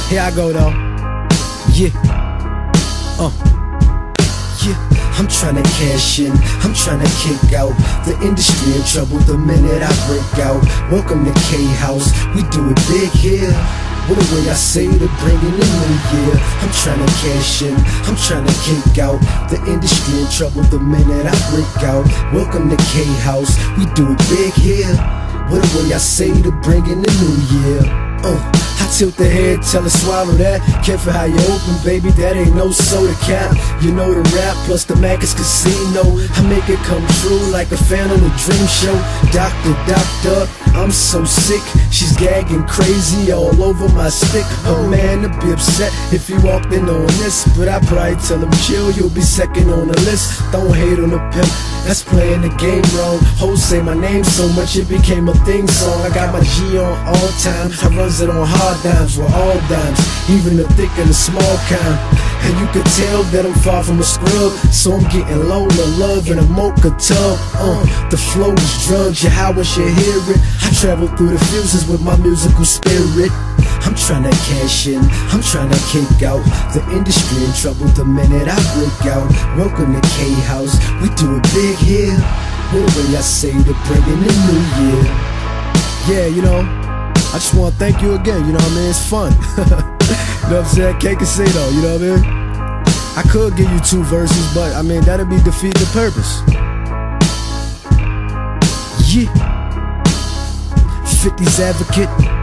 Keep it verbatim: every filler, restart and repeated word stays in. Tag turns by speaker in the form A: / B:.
A: Here I go though. Yeah. Uh. Yeah. I'm tryna cash in, I'm tryna kick out. The industry in trouble the minute I break out. Welcome to K-House, we do it big here. What a way I say to bring in the new year. I'm tryna cash in, I'm tryna kick out. The industry in trouble the minute I break out. Welcome to K-House, we do it big here. What a way I say to bring in the new year. Uh. I tilt the head, tell her swallow that. Careful how you open, baby, that ain't no soda cap. You know the rap plus the Mac's Casino. I make it come true like a fan on a dream show. Doctor, doctor, I'm so sick. She's gagging crazy all over my stick. Her man would be upset if he walked in on this, but I probably tell him chill, you'll be second on the list. Don't hate on the pimp, that's playing the game wrong. Hoes say my name so much it became a thing song. I got my G on all time, I runs it on hard dimes, we're all dimes, even the thick and the small kind. And you could tell that I'm far from a scrub, so I'm getting Lola love in a mocha tub. Uh, the flow is drugs, yeah, how I should hear it. I travel through the fuses with my musical spirit. I'm tryna cash in, I'm tryna kick out. The industry in trouble the minute I break out. Welcome to K-House, we do it big here. What a way I say to bring in the new year. Yeah, you know, I just wanna thank you again, you know what I mean? It's fun. You know what I'm saying? Can't say though, you know what I mean? I could give you two verses, but I mean, that'd be defeat the purpose. Yeah. fifties advocate.